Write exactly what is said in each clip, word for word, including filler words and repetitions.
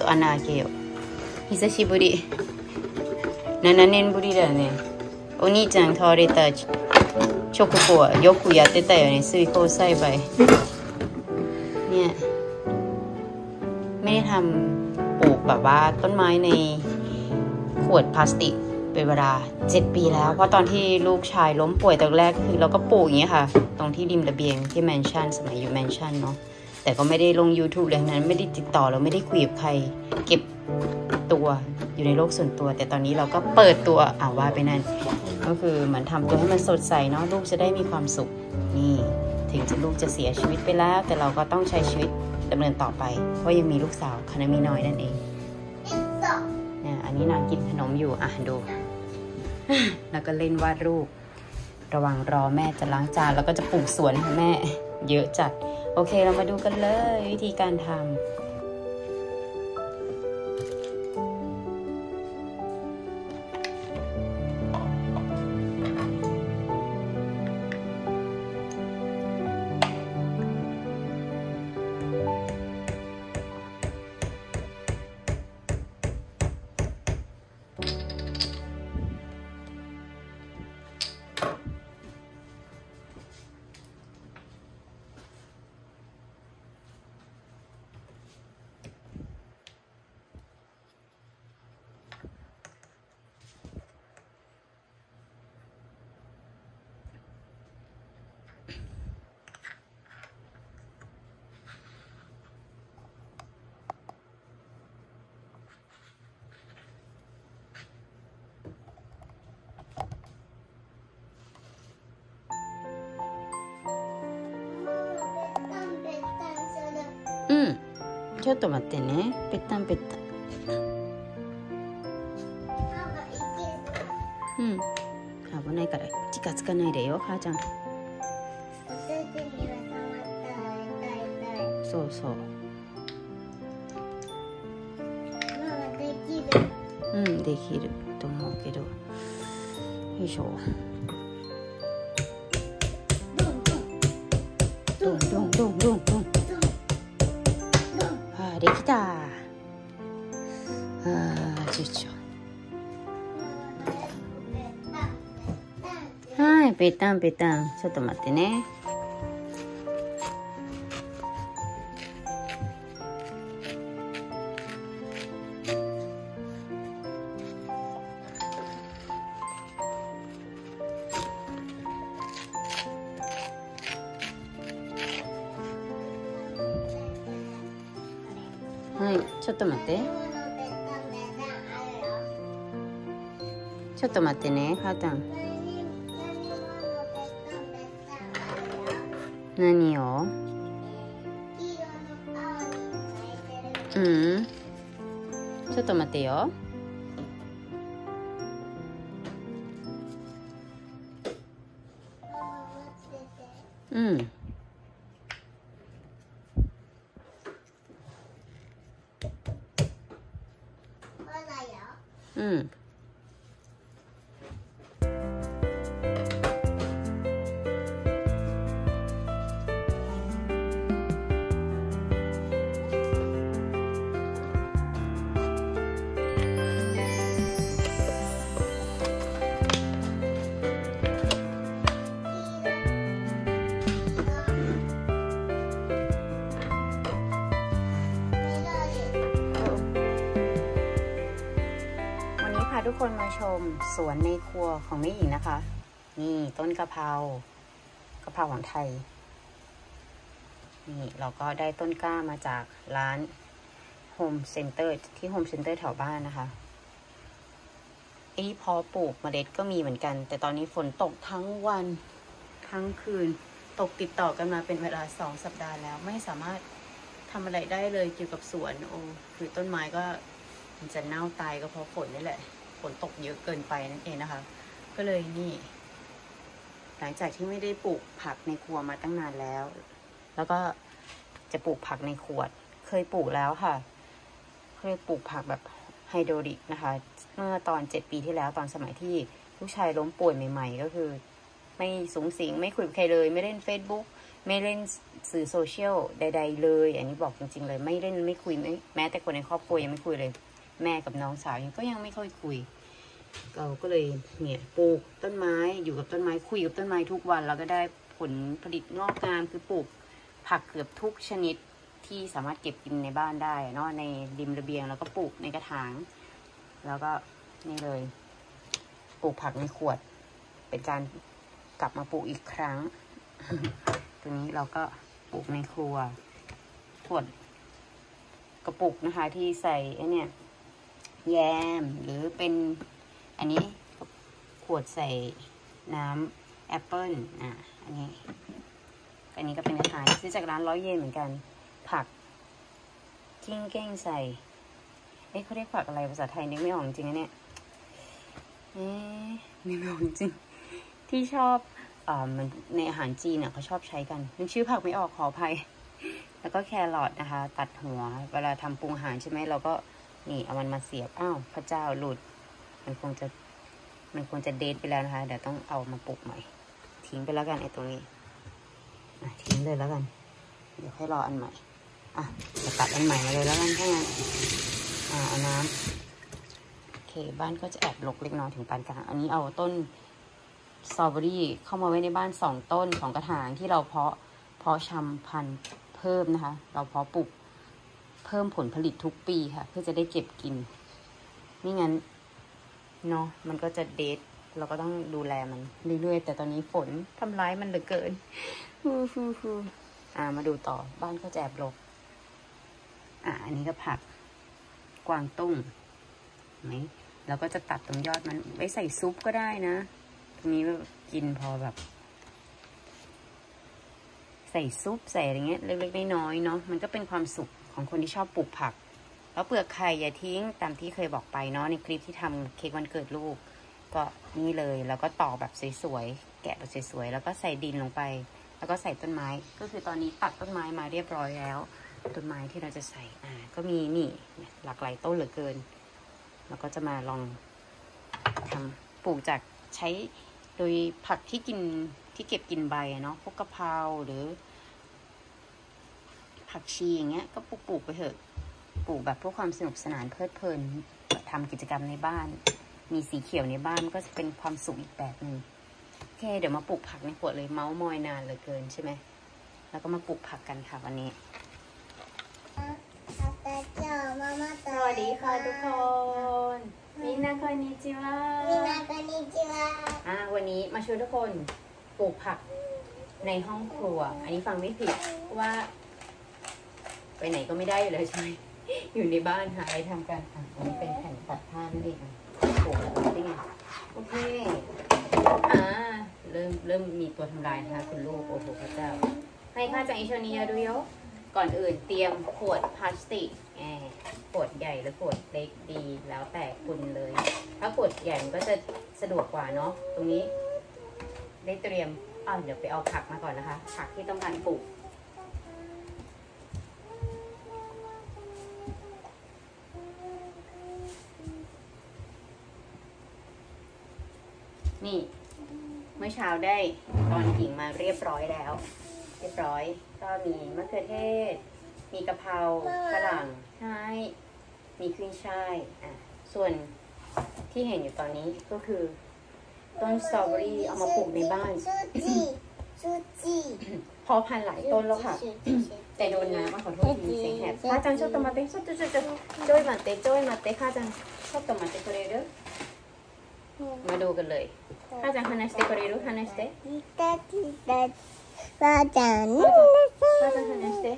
と穴開けよう。久しぶり。ななねんぶりだよね。お兄ちゃん倒れた直後はよくやってたよね、水耕栽培เนี่ยไม่ได้ทำปลูกแบบว่าต้นไม้ในขวดพลาสติกเป็นเวลาเจ็ดปีแล้วเพราะตอนที่ลูกชายล้มป่วยตอนแรกคือเราก็ปลูกอย่างเงี้ยค่ะตรงที่ริมระเบียงที่แมนชั่นสมัยอยู่แมนชั่นเนาะแต่ก็ไม่ได้ลง YouTube เลยนั้นไม่ได้ติดต่อเราไม่ได้คุยกับใครเก็บตัวอยู่ในโลกส่วนตัวแต่ตอนนี้เราก็เปิดตัวอ่าว่าไปนั่นก็คือเหมือนทำตัวให้มันสดใสเนาะลูกจะได้มีความสุขนี่ถึงจะลูกจะเสียชีวิตไปแล้วแต่เราก็ต้องใช้ชีวิตดำเนินต่อไปเพราะยังมีลูกสาวคานามิน้อยนั่นเองเนี่ยอันนี้นางกินขนมอยู่อ่ะดูแล้วก็เล่นวาดรูประวังรอแม่จะล้างจานแล้วก็จะปลูกสวนให้แม่เยอะจัดโอเคเรามาดูกันเลยวิธีการทำうんちょっと待ってねぺったんぺったんうん危ないから近づかないでよ母ちゃんそうそううんできると思うけどよいしょドンドンドンドンドンあできたあちょちょはいぺたんぺたんちょっと待ってねはいちょっと待ってちょっと待ってね母ちゃん何をうんちょっと待ってようんうんทุกคนมาชมสวนในครัวของแม่หญิงนะคะนี่ต้นกะเพรากะเพราของไทยนี่เราก็ได้ต้นกล้ามาจากร้านโฮมเซ็นเตอร์ที่โฮมเซ็นเตอร์แถวบ้านนะคะไอ้พอปลูกเมล็ดก็มีเหมือนกันแต่ตอนนี้ฝนตกทั้งวันทั้งคืนตกติดต่อกันมาเป็นเวลาสองสัปดาห์แล้วไม่สามารถทำอะไรได้เลยเกี่ยวกับสวนโอ้คือต้นไม้ก็มันจะเน่าตายก็เพราะฝนนี่แหละฝนตกเยอะเกินไปนั่นเองนะคะก็เลยนี่หลังจากที่ไม่ได้ปลูกผักในครัวมาตั้งนานแล้วแล้วก็จะปลูกผักในขวดเคยปลูกแล้วค่ะเคยปลูกผักแบบไฮโดรลิกนะคะเมื่อตอนเจ็ดปีที่แล้วตอนสมัยที่ลูกชายล้มป่วยใหม่ๆก็คือไม่สูงสิงไม่คุยกับใครเลยไม่เล่น Facebook ไม่เล่นสื่อโซเชียลใดๆเลยอันนี้บอกจริงๆเลยไม่เล่นไม่คุยไม่แม้แต่คนในครอบครัวยังไม่คุยเลยแม่กับน้องสาวยังก็ยังไม่ค่อยคุยเราก็เลยเนี่ยปลูกต้นไม้อยู่กับต้นไม้คุยกับต้นไม้ทุกวันแล้วก็ได้ผลผลิตงอกงามคือปลูกผักเกือบทุกชนิดที่สามารถเก็บกินในบ้านได้เนาะในริมระเบียงแล้วก็ปลูกในกระถางแล้วก็นี่เลยปลูกผักในขวดเป็นการกลับมาปลูกอีกครั้ง ตรงนี้เราก็ปลูกในครัวขวดกระปุกนะคะที่ใส่ไอ้เนี่ยแยมหรือเป็นอันนี้ขวดใส่น้ำแอปเปิ้ลอ่ะอันนี้อันนี้ก็เป็นอาหารซื้อจากร้านร้อยเยนเหมือนกันผักกิ้งเก้งใส่เอ๊ะเขาเรียกผักอะไรภาษาไทยนึกไม่ออกจริงนะเนี่ยเอ๊ะนึกไม่ออกจริงที่ชอบอ่ามันในอาหารจีนเนี่ยเขาชอบใช้กันนึกชื่อผักไม่ออกขออภัยแล้วก็แครอทนะคะตัดหัวเวลาทำปรุงอาหารใช่ไหมเราก็นี่เอามันมาเสียบอ้าวพระเจ้าหลุดมันคงจะมันคงจะเดทไปแล้วนะคะเดี๋ยวต้องเอามาปลูกใหม่ทิ้งไปแล้วกันไอ้ตรงนี้อ่ะทิ้งเลยแล้วกันเดี๋ยวค่อยรออันใหม่อ่ะจะตัดอันใหม่มาเลยแล้วกันถ้างั้นอ่าเอาน้ำโอเคบ้านก็จะแอบรกเล็กน้อยถึงปานกลางอันนี้เอาต้นสตรอเบอรี่เข้ามาไว้ในบ้านสองต้นสองกระถางที่เราเพาะเพาะชำพันธุ์เพิ่มนะคะเราเพาะปลูกเพิ่มผลผลิตทุกปีค่ะเพื่อจะได้เก็บกินไม่งั้นเนาะมันก็จะเดทเราก็ต้องดูแลมันเรื่อยๆแต่ตอนนี้ฝนทำร้ายมันเหลือเกินฮู้ฮู้ฮู้อ่ามาดูต่อบ้านก็แจบลกอ่าอันนี้ก็ผักกวางตุ้งไหมเราก็จะตัดตรงยอดมันไว้ใส่ซุปก็ได้นะตรงนี้แบบกินพอแบบใส่ซุปใส่อะไรเงี้ยเล็กๆน้อยๆเนาะมันก็เป็นความสุขของคนที่ชอบปลูกผักแล้วเปลือกไข่อย่าทิ้งตามที่เคยบอกไปเนาะในคลิปที่ทำเค้กวันเกิดลูกก็นี่เลยแล้วก็ต่อแบบสวยๆแกะแบบสวยๆแล้วก็ใส่ดินลงไปแล้วก็ใส่ต้นไม้ก็คือตอนนี้ตัดต้นไม้มาเรียบร้อยแล้วต้นไม้ที่เราจะใส่อ่าก็มีนี่หลากหลายต้นเหลือเกินแล้วก็จะมาลองทำปลูกจากใช้โดยผักที่กินที่เก็บกินใบเนาะพวกกะเพราหรือผักชีอย่างเงี้ยก็ปลูกปลูกไปเถอะปลูกแบบเพื่อความสนุกสนานเพลิดเพลินทำกิจกรรมในบ้านมีสีเขียวในบ้านก็จะเป็นความสุขอีกแบบหนึ่งโอเคเดี๋ยวมาปลูกผักในขวดเลยเมาส์มอยนานเหลือเกินใช่ไหมแล้วก็มาปลูกผักกันค่ะวันนี้สวัสดีค่ะทุกคนมินาคอนิจิวะมินาคอนิจิวะอ่าวันนี้มาชวนทุกคนปลูกผักในห้องครัวอันนี้ฟังไม่ผิดว่าไปไหนก็ไม่ได้เลยใช่ไหมอยู่ในบ้านหาอะไรทำกันอ่ะอันนี้เป็นแผ่นตัดผ้านั่นเองอ่ะปลูกแบบนี้ไงโอเคอ่าเริ่มเริ่มมีตัวทำลายนะคะคุณลูกโอ้โหพระเจ้าให้ค่าจากอิชนียาดูโยก่อนอื่นเตรียมขวดพลาสติกแอบขวดใหญ่หรือขวดเล็กดีแล้วแต่คุณเลยถ้าขวดใหญ่มันก็จะสะดวกกว่าเนาะตรงนี้ได้เตรียมอ่าเดี๋ยวไปเอาผักมาก่อนนะคะผักที่ต้องการปลูกนี่เมื่อเช้าได้ตอนกิ่งมาเรียบร้อยแล้วเรียบร้อยก็มีมะเขือเทศมีกะเพราฝรั่งใช่มีขึ้นช่ายอ่ะส่วนที่เห็นอยู่ตอนนี้ก็คือต้นสตรอเบอรี่เอามาปลูกในบ้านพอพันหลายต้นแล้วค่ะแต่โดนน้ำมาขอโทษทีเสียงแหบข้าจังชอบตมาเต้ชอบจุ๊จุ๊จุ๊โจ้ยมาเต้โจ้ยมาเต้ข้าจังชอบตมาเต้โคเรเดอร์มาดูกันเลยข้าจังฮานาสเต้โคเรรุฮานาสเต้ข้าจังข้าจังฮานาสเต้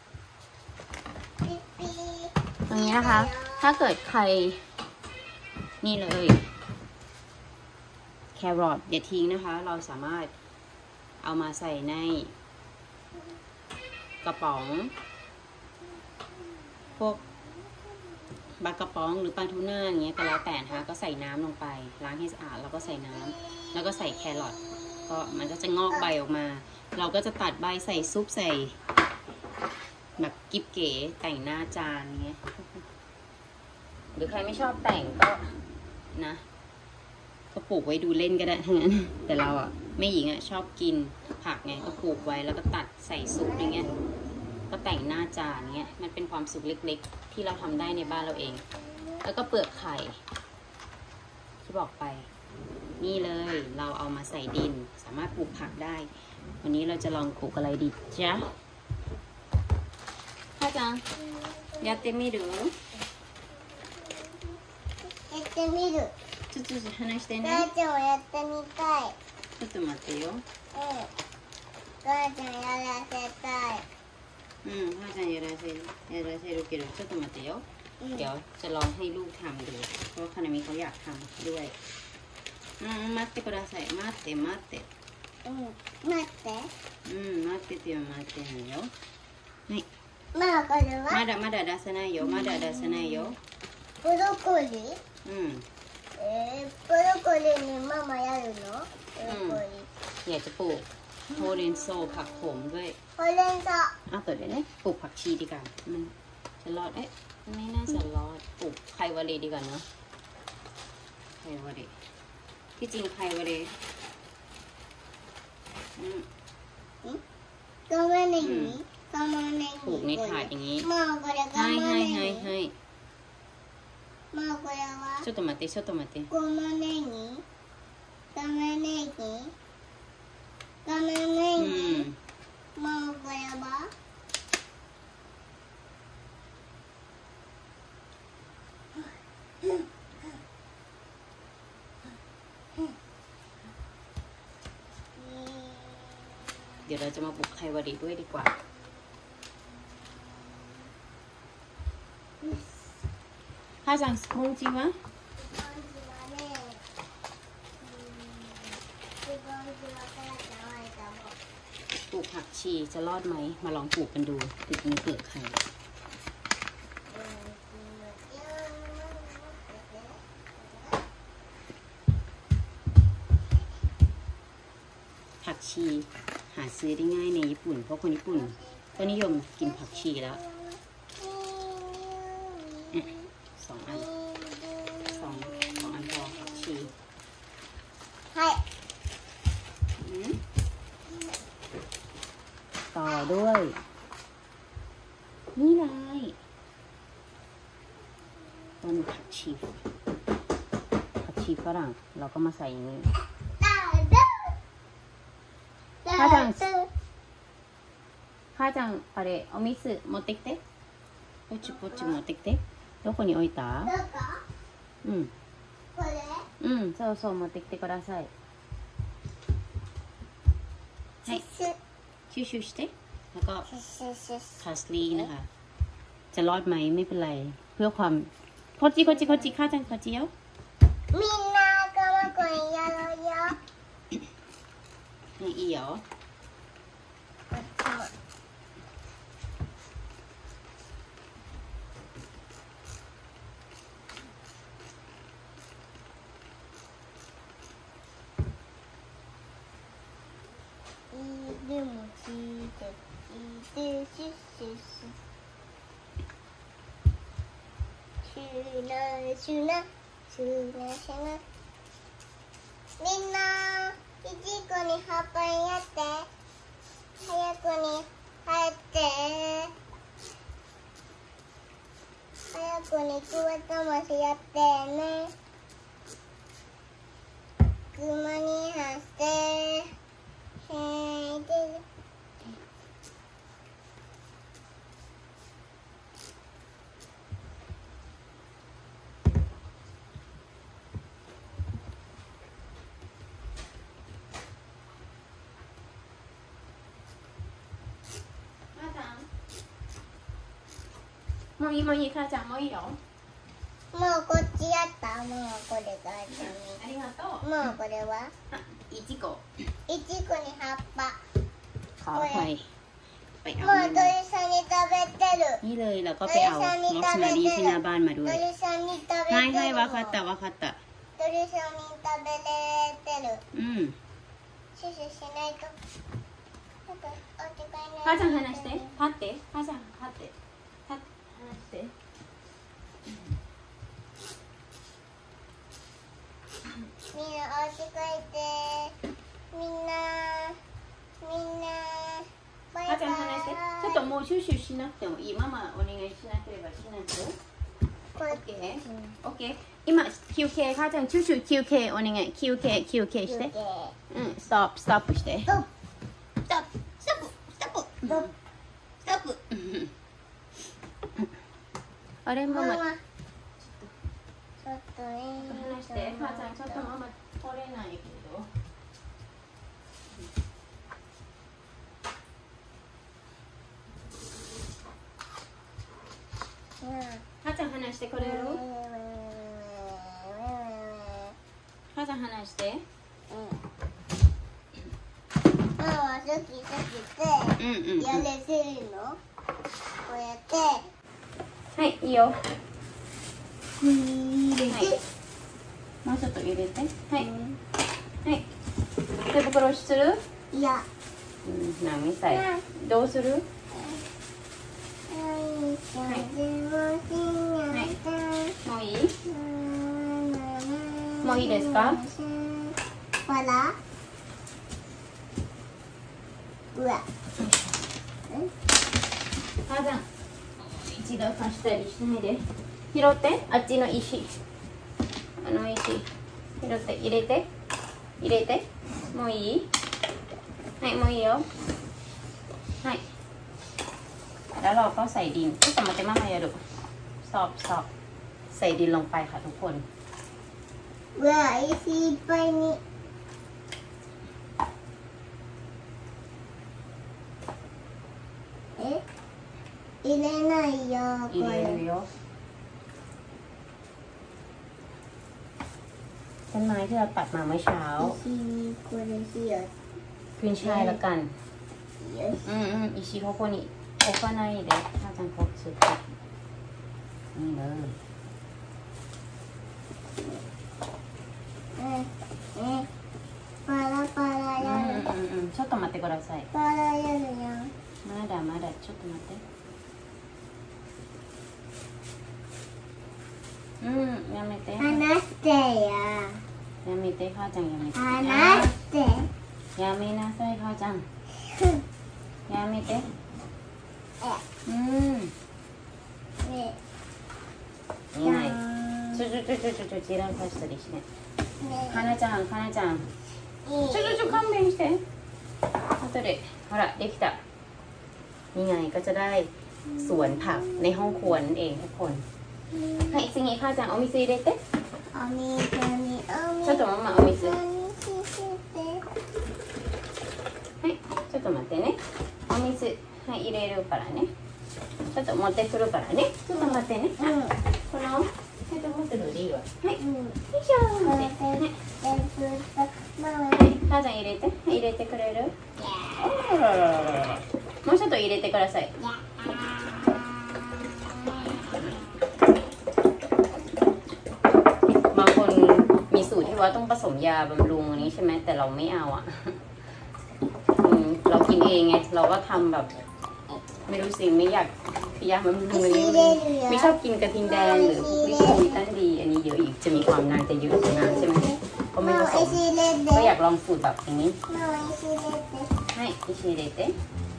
ตรงนี้นะคะถ้าเกิดใครนี่เลยแครอทอย่าทิ้งนะคะเราสามารถเอามาใส่ในกระป๋องพวกปลากระป๋องหรือปลาทูน่าอย่างเงี้ยก็แล้วแต่นะคะก็ใส่น้ำลงไปล้างให้สะอาดแล้วก็ใส่น้ำแล้วก็ใส่แครอทก็มันก็จะงอกใบออกมาเราก็จะตัดใบใส่ซุปใส่แบบกิ๊บเก๋แต่งหน้าจานเงี้ยหรือใครไม่ชอบแต่งก็นะก็ปลูกไว้ดูเล่นก็ได้ทั้งนั้นแต่เราอ่ะแม่หญิงอ่ะชอบกินผักไงก็ปลูกไว้แล้วก็ตัดใส่ซุปอย่างเงี้ยก็แต่งหน้าจานเงี้ยมันเป็นความสุขเล็กๆที่เราทำได้ในบ้านเราเองแล้วก็เปลือกไข่ที่บอกไปนี่เลยเราเอามาใส่ดินสามารถปลูกผักได้วันนี้เราจะลองปลูกอะไรดีจ๊ะพ่อจังやってみるやってみる。 ちょっと話してね母ちゃんもやってみたい。 ちょっと待ってようん。母ちゃんやらせたい。 うんพ่อจังやらせるやらせるけどちょっと待ってよเดี๋ยวจะลองให้ลูกทำดูเพราะคานามิเขาอยากทำด้วยอืม待ってください待って待ってうん。待って。 うん待っててよ待ってるよはいまあこれはまだまだ出せないよまだ出せないよブロッコリー。 うんえー、ブロッコリーにママやるの？ブロッコリー。 อยากจะปลูกโฮเรนโซผักโขมด้วยほうれん草。 อ้าวตัวเดี๋ยวนี้ปลูกผักชีดีกว่ามันจะรอดเอ๊ะไม่น่าจะรอดปลูกไควาเรดีกว่าเนาะไควาเรที่จริงไควาเรอืม玉ねぎ。玉ねぎ。 ปลูกในถาดอย่างนี้まあこれ玉ให้ให้ねให้ぎ。 ให้まあこれはちょっと待ってちょっと待って玉ねぎ。玉ねぎ。玉ねうぎ。 んまあこれはเดี๋ยวเราจะมาปลูกไควาเรด้วยดีกว่าพ่อจังสปงจริงวะปลูกผักชีจะรอดไหมมาลองปลูกกันดูติดมีเปลือกไข่ผักชีหาซื้อได้ง่ายในญี่ปุ่นเพราะคนญี่ปุ่นก็นิยมกินผักชีแล้วสองอันสองสองอันพอผักชีはいต่อด้วยนี่เลยต้นผักชีผักชีฝรั่งเราก็มาใส่อย่างนี้母ちゃん母ちゃんあれお水持ってきてこっちこっち持ってきてどこに置いたどこうんこれうんそうそう持ってきてくださいはいชิวๆしてแล้วก็พาสลีย์นะคะจะรอดไหมไม่เป็นไรเพื่อความโคจิโคจิโคจิข้าจังโคจิเよみんなこの子にやろうよいいよでも聞いて聞いてシュッシュッシュシュナシュナシュナシュナみんないちごに葉っぱにやって早くに入って早くにくわたましやってねくまにはしてへーでもういいもういい母ちゃんもういいよもうこっちやったもうこれがありがとうもうこれはいちごいちごに葉っぱขอไปไปもเอาう鳥さんに食べてるนี่เลยเราก็ไปเอามอสมารีที่หน้าบ้านมาด้วย鳥さんに食べてるให้ให้わかったわかった鳥さんに食べれてるうんシュシュしないとなんかお手紙ない母ちゃん話して立って母ちゃん立って立って話してみんなお家帰ってみんなもうシュシュしなくてもいい。ママお願いしなければしなくて。オッケー。オッケー。今休憩母ちゃんシュシュ休憩お願い。休憩休憩して。うん。ストップストップして。ストップストップストップストップストップストップ。あれママ。ちょっと話して。母ちゃんちょっとママ取れないけど。母ちゃん話してくれる？母ちゃん話して。 ママはさっきさっきってやれてるの？こうやって。 はいいいよ。 入れて。 もうちょっと入れて。はい。はい。手袋する？ いや。 うん、なみたい。どうする？もういい？もういいですか？ ほら。うわ。 母ちゃん、一度貸したりしないで。拾って、あっちの石。あの石。拾って入れて。入れて。もういい？はい、もういいよ。はい。แล้วเราก็ใส่ดินก็จะมาเต็มมากเลยลูกสอบสอบใส่ดินลงไปค่ะทุกคนうわ、石いっぱいに。え、入れないよ、これ。 入れるよต้นไม้ที่เราตัดมาเมื่อเช้า石、これしよう。 ขึ้นช่ายแล้วกันよし。 อืมอืมอิชิโคโคนิโคโคไนเด็กถ้าจังพกสุดนี่เลยえ、え、パラパラやる。 うんうんうんちょっと待ってくださいパラやるよ。 まだまだちょっと待ってうんやめて話してよ。 やめて母ちゃんやめて話して。 やめなさい母ちゃんやめてうんね、 นี่ไงちょちょちょちょちょちょチランパしたりしてかなちゃんかなちゃんちょちょちょ勘弁して後でほらできたนี่ไงก็จะได้สวนผักในห้องครัวนั่นเองทุกคนはい次母ちゃんお水入れてお水にお水ちょっとママお水にはいちょっと待ってねお水はい入れるからねちょっと持ってくるからねちょっと待ってねあこのペットボトルでいいわはいよいしょーってはい母ちゃん入れて入れてくれるあらららららもうちょっと入れてくださいบางคนมีสูตรที่ว่าต้องผสมยาบำรุงอันนี้ใช่ไหมแต่เราไม่เอาอ่ะเรากินเองไงเราก็ทำแบบไม่รู้สิไม่อยากยาบำรุงอันนี้ไม่ชอบกินกระทิงแดงหรือพวกวิตามินตั้นดีอันนี้เยอะอีกจะมีความนานจะเยอะนานใช่ไหมก็ไม่ผสมก็อยากลองสูตรแบบอย่างนี้ให้อิชิเรเต้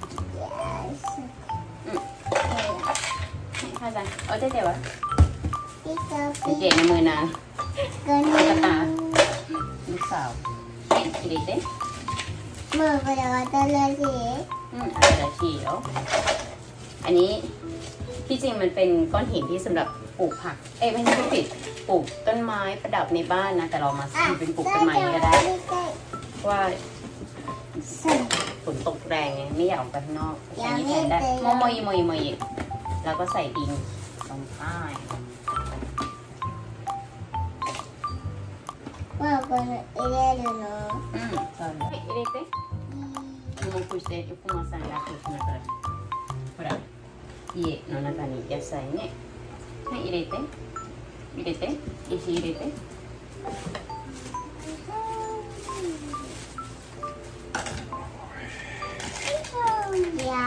ค่ะจังเอาได้เดี๋ยววะเจ๋ในมือนางตุ๊กตาลูกสาวให้อิชิเรเต้もうこれ新しいอืมอะไรละชีเหรออันนี้ที่จริงมันเป็นก้อนหินที่สำหรับปลูกผักเอ้ยไม่ใช่ผิดปลูกต้นไม้ประดับในบ้านนะแต่เรามาซื้อเป็นปลูกต้นไม้ก็ได้ว่าฝนตกแรงไงไม่อยากออกไปข้างนอกใช้นี้แทนได้มอมอยมอยมอยแล้วก็ใส่ดินลงไปまあこれ入れるのうんそうだはい入れてもうこうして横間さんがこうしながらほら家の中に野菜ねはい入れて入れて石入れていや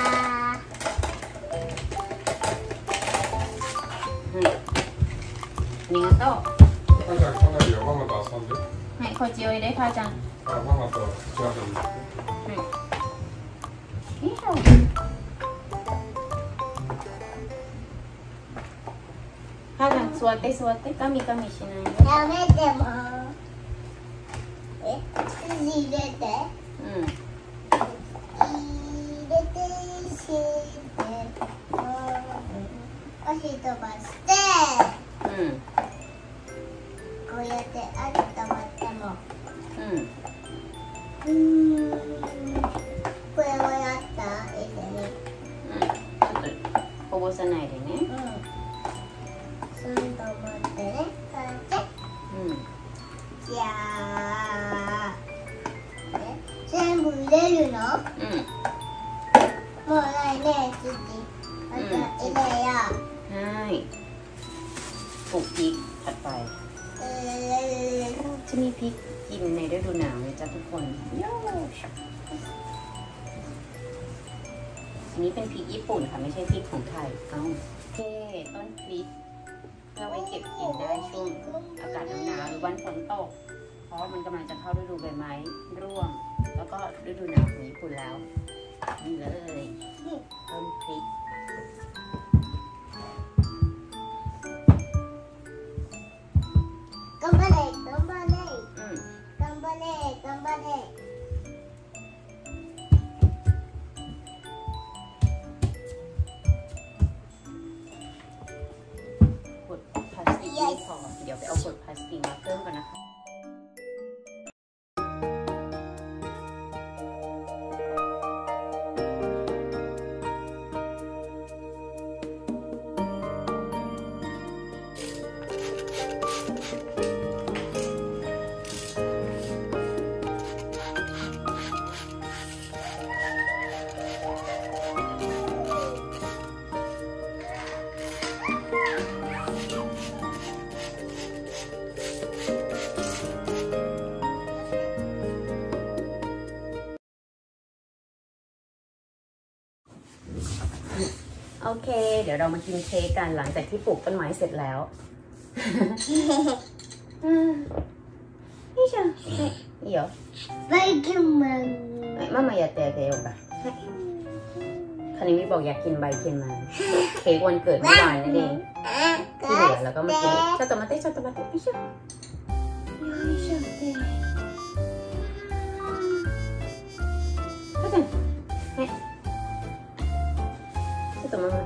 ありがとう母ちゃん来ないよ、ママと遊んで。 はい、こっちおいで、母ちゃん。 あ、ママと幸せに。 はい。よいしょ。 座って座ってガミガミしないよ。 やめてもえ入れてうん入れてして足飛ばしてうんこうやって足飛ばしてもうんうーんこれをやった一緒にうんちょっとこぼさないでね。 うんそんと持ってねこうやってうんじゃあね全部入れるのうんもうないね土また入れよใช่ปลูกพริกถัดไปうえーจะมีพริกกินในฤดูหนาวนะจ๊ะทุกคนโย่อันนี้เป็นพริกญี่ปุ่นค่ะไม่ใช่พริกของไทยเอ้าโอเคต้นพริกเราไปเก็บกินได้ช่วงอากาศหนาวๆหรือวันฝนตกเพราะมันกำลังจะเข้าฤดูใบไม้ร่วงแล้วก็ฤดูหนาวของญี่ปุ่นแล้วนี่เลยต้นพริก頑張れ頑張れอืม頑張れ頑張れขวดพลาสติกไม่พอเดี๋ยวไปเอาขวดพลาสติกมาเพิ่มก่อนนะคะ โอเคเดี๋ยวเรามากินเค้กกันหลังจากที่ปลูกต้นไม้เสร็จแล้วนี่จ้ะいいよバイキンマンママやってあげようかคานิมิบอกอยากกินใบเทียนมาเค้กวันเกิดเมื่อวานนั่นเองที่เหลือแล้วก็มากินちょっと待ってちょっと待ってよいしょよいしょってはいちょっとママ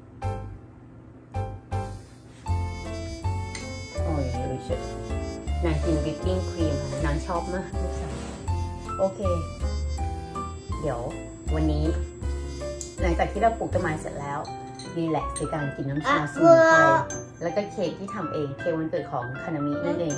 โอ้ยよいしょนางกินวิปปิ้งครีมค่ะนางชอบมากลูกสาวโอเคเดี๋ยววันนี้หลังจากที่เราปลูกต้นไม้เสร็จแล้วรีแลกซ์ในการกินน้ำชาสมุนไพรแล้วก็เค้กที่ทำเองเค้กวันเกิดของคานามินั่นเอง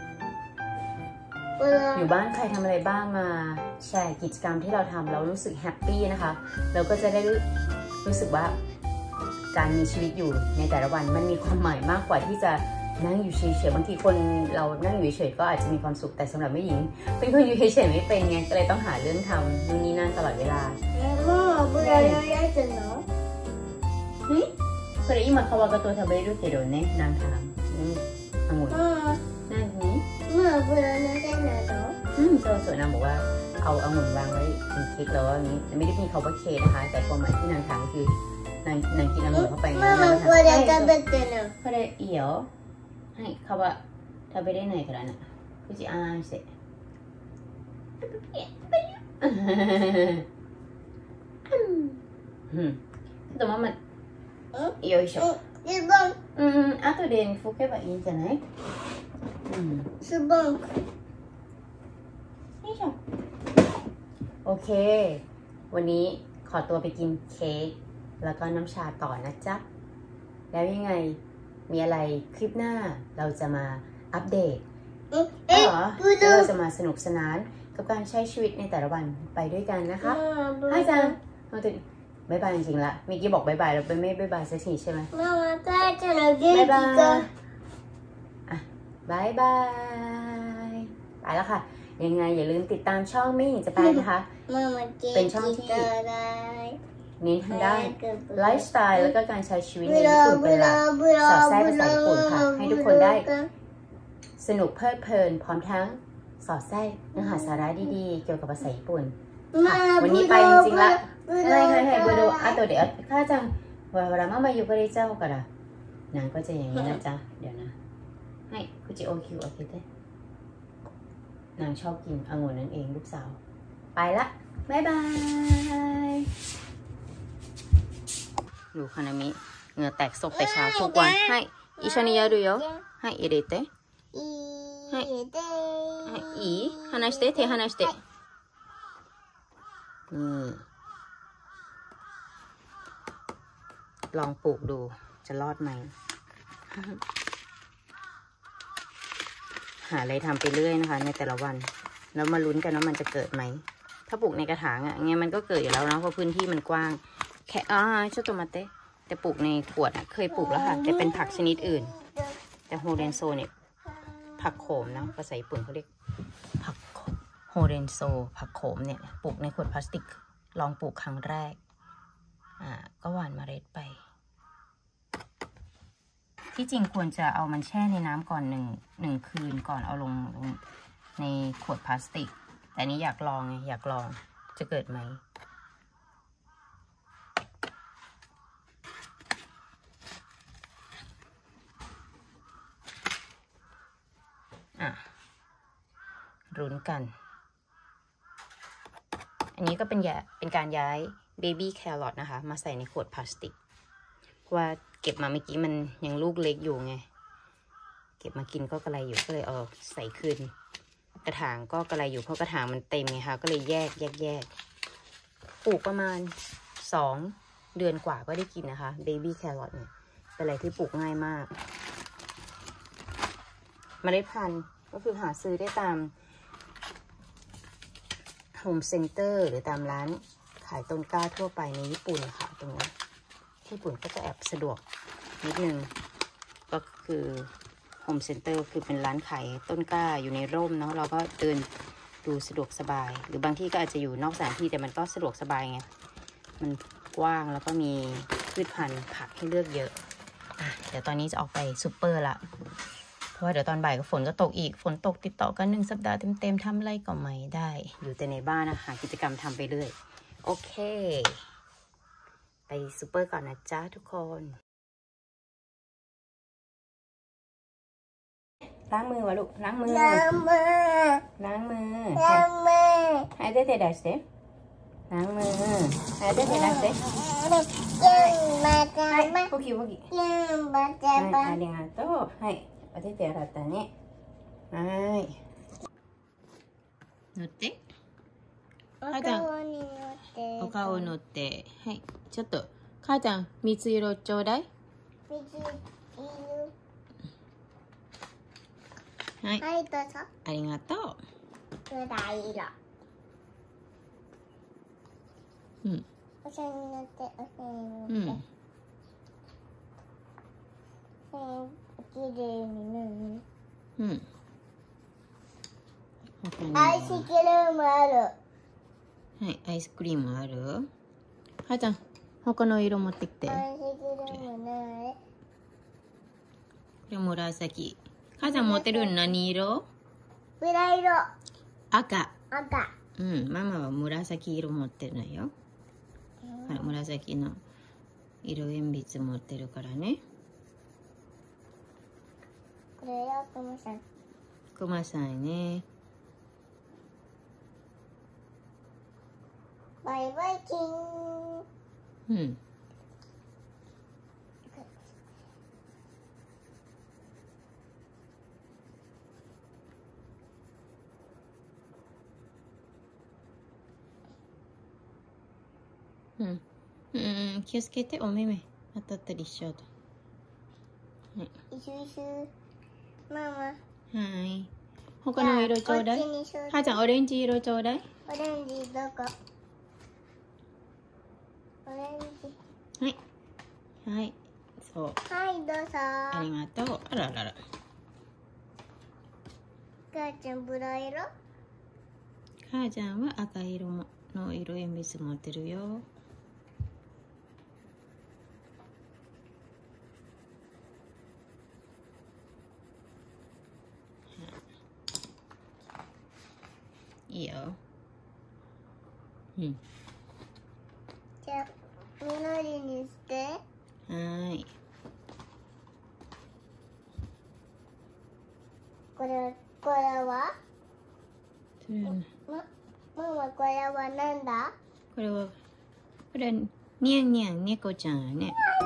อยู่บ้านใครทำอะไรบ้างมาแชร์กิจกรรมที่เราทำเรารู้สึกแฮปปี้นะคะเราก็จะได้รู้สึกว่าการมีชีวิตอยู่ในแต่ละวันมันมีความหมายมากกว่าที่จะนั่งอยู่เฉยๆบางทีคนเรานั่งอยู่เฉยๆก็อาจจะมีความสุขแต่สำหรับแม่หญิงเป็นคนอยู่เฉยๆไม่เป็นไงก็เลยต้องหาเรื่องทำนู่นนี่นั่นตลอดเวลาママこれやつのเฮ้ยこれ今皮がと食べるけどねนางถามองุ่นนั่นนี้ママこれのせなのอืมสวยๆนางบอกว่าเอาองุ่นวางไว้กินเค้กแล้วอันนี้ไม่ได้มีคำว่าเค้กนะคะแต่ความหมายที่นางถามคือนางนางกินองุ่นเข้าไปママこれ食べてるこれいいよはい皮食べれないからな口あーんしてうんちょっとママよいしょズボンうん後で拭けばいいんじゃないうんズボンよいしょโอเควันนี้ขอตัวไปกินเค้กแล้วก็น้ำชาต่อนะจ๊ะแล้วยังไงมีอะไรคลิปหน้าเราจะมาอัปเดตเอ๋อเราจะมาสนุกสนานกับการใช้ชีวิตในแต่ละวันไปด้วยกันนะคะให้จังมาถึงบายบายจริงๆละมิกกี้บอกบายบายเราไปไม่บายบายสักทีใช่ไหมママ帰ったら元気かอ่ะบายบายไปแล้วค่ะยังไงอย่าลืมติดตามช่องไม่หญิงจะไปนะคะเป็นช่องที่เน้นทางด้านไลฟ์สไตล์แล้วก็การใช้ชีวิตในญี่ปุ่นเป็นหลักสอดแทรกภาษาญี่ปุ่นค่ะให้ทุกคนได้สนุกเพลิดเพลินพร้อมทั้งสอดแทรกเนื้อหาสาระดีๆเกี่ยวกับภาษาญี่ปุ่นค่ะวันนี้ไปจริงๆละはいはいはいブドウあとであ母ちゃんほらほらママ汚れちゃうからนางก็จะอย่างนี้นะจ๊ะเดี๋ยวนะให้คุจิโอคิวโอเคเต้นางชอบกินองุ่นนั่นเองลูกสาวไปละบ๊ายบายดูคานามิเหงื่อแตกซกแต่เช้าทุกวันให้一緒にやるよはい入れてはいはいいい離して手離してนี่ลองปลูกดูจะรอดไหมหาอะไรทำไปเรื่อยนะคะในแต่ละวันแล้วมาลุ้นกันว่ามันจะเกิดไหมถ้าปลูกในกระถางอ่ะไงมันก็เกิดอยู่แล้วนะเพราะพื้นที่มันกว้างแค่อ่าชุดโตมาเต้แต่ปลูกในขวดอ่ะเคยปลูกแล้วค่ะแต่เป็นผักชนิดอื่นแต่โฮเรนโซเนี่ยผักโขมนะภาษาญี่ปุ่นเขาเรียกผักโฮเรนโซผักโขมเนี่ยปลูกในขวดพลาสติกลองปลูกครั้งแรกอ่าก็หว่านเมล็ดไปที่จริงควรจะเอามันแช่ในน้ำก่อนหนึ่งหนึ่งคืนก่อนเอาลงลงในขวดพลาสติกแต่นี้อยากลองไงอยากลองจะเกิดไหมอ่ะรุ้นกันอันนี้ก็เป็นยาเป็นการย้ายเบบี้แครอทนะคะมาใส่ในขวดพลาสติกเพราะว่าเก็บมาเมื่อกี้มันยังลูกเล็กอยู่ไงเก็บมากินก็กระไรอยู่ก็เลยเอาใส่คืนกระถางก็กระไรอยู่เพราะกระถางมันเต็มไงคะก็เลยแยกแยกแยกปลูกประมาณสองเดือนกว่าก็ได้กินนะคะเบบี้แครอทเนี่ยเป็นอะไรที่ปลูกง่ายมากเมล็ดพันธุ์ก็คือหาซื้อได้ตามโฮมเซ็นเตอร์หรือตามร้านขายต้นกล้าทั่วไปในญี่ปุ่นค่ะตรงนี้ที่ญี่ปุ่นก็จะแอบสะดวกนิดนึงก็คือโฮมเซ็นเตอร์คือเป็นร้านขายต้นกล้าอยู่ในร่มเนาะเราก็เดินดูสะดวกสบายหรือบางที่ก็อาจจะอยู่นอกสถานที่แต่มันก็สะดวกสบายไงมันกว้างแล้วก็มีพืชพันธุ์ผักให้เลือกเยอะอ่ะเดี๋ยวตอนนี้จะออกไปซูเปอร์ละเพราะว่าเดี๋ยวตอนบ่ายก็ฝนก็ตกอีกฝนตกติดต่อกันหนึ่งสัปดาห์เต็มๆทำอะไรก็ไม่ได้อยู่แต่ในบ้านนะคะกิจกรรมทำไปเรื่อยโอเคไปซูเปอร์ก่อนนะจ๊ะทุกคนล้างมือวะลูกล้างมือล้างมือล้างมือล้างมือให้เด็ดๆได้สิล้างมือให้เด็ดๆได้สิはいポキポキはいありがとうはいお手手洗ったねはい塗って母ちゃんお顔塗ってはいちょっと母ちゃん水色ちょうだい水色はい、 はい、どうぞ。 ありがとう。 紫色。 うん。 お皿に乗って、お皿に乗って。 うん。 きれいになる。 うん。 アイスクリームある。 はい、アイスクリームある。はーちゃん、他の色持ってきて。 アイスクリームない。 これ紫。母ちゃん持ってるの何色？ 紫色。 赤。 赤。 うん、ママは紫色持ってるのよ。ほら、紫の色鉛筆持ってるからね。 これよ、クマさん。 クマさんね。 バイバイキン。 うん。うん、うん、気をつけてお目目当たったりしちゃうと。はい。 一緒一緒。ママ。 はい。他の色ちょうだい。はーちゃんオレンジ色ちょうだい。 オレンジどこ？オレンジ。 はい。はい。そう。 はい、どうぞ。 ありがとう。あららら。 母ちゃんブラ色？ 母ちゃんは赤色もの色鉛筆持ってるよ。いいよ。うん。 じゃあ、緑にして。 はーい。 これこれはマママこれはなんだこれはこれニャンニャン猫ちゃんやね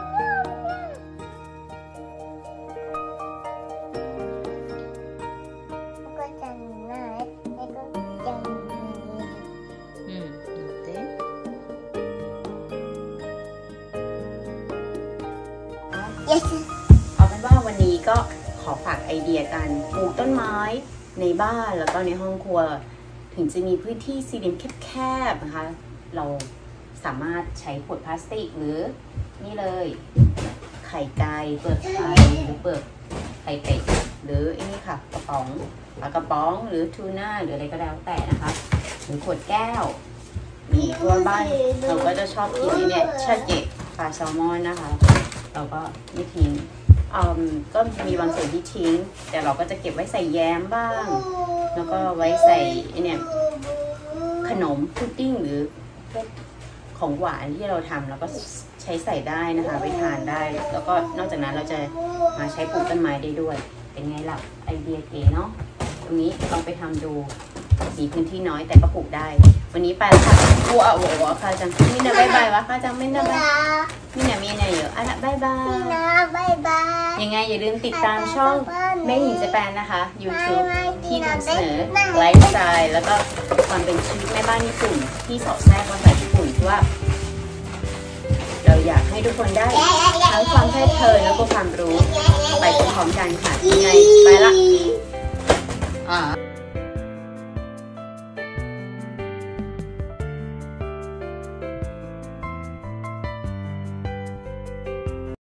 猫ちゃんにない猫ちゃんにうん乗ってよしเอาเป็นว่าวันนี้ก็ขอฝากไอเดียการปลูกต้นไม้ในบ้านแล้วก็ในห้องครัวถึงจะมีพื้นที่สี่เหลี่ยมแคบๆนะคะเราสามารถใช้ขวดพลาสติกหรือนี่เลยไข่ไก่เปลือกไข่หรือเปลือกไข่เป็ดหรือไอ้นี่ค่ะกระป๋องปลากระป๋องหรือทูน่าหรืออะไรก็แล้วแต่นะคะหรือขวดแก้วมีเพราะว่าบ้านเราก็จะชอบกินนี่เนี่ยชาเกะปลาแซลมอนนะคะเราก็ไม่ทิ้งก็มีบางส่วนที่ทิ้งแต่เราก็จะเก็บไว้ใส่แย้มบ้างแล้วก็ไว้ใส่เนี่ยขนมพุดดิ้งหรือพวกของหวานที่เราทำแล้วก็ใช้ใส่ได้นะคะไว้ทานได้แล้วก็นอกจากนั้นเราจะมาใช้ปลูกต้นไม้ได้ด้วยเป็นไงล่ะไอเดียเก๋เนาะตรงนี้ลองไปทำดูมีพื้นที่น้อยแต่ก็ปลูกได้วันนี้ไปแล้วค่ะวัววัววัวค่ะจังมินาบายบายวะค่ะจังมินาบายมินามีอะไรเยอะอ่ะบายบายพี่นะบายบายยังไงอย่าลืมติดตามช่องแม่หญิงเจแปนนะคะ YouTube ที่นำเสนอไลฟ์สไตล์แล้วก็ความเป็นชีวิตแม่บ้านญี่ปุ่นที่สอดแทรกภาษาญี่ปุ่นที่ว่าเราอยากให้ทุกคนได้ทั้งความเพลิดเพลินแล้วก็ความรู้ไปพร้อมๆกันค่ะยังไงไปละอ่า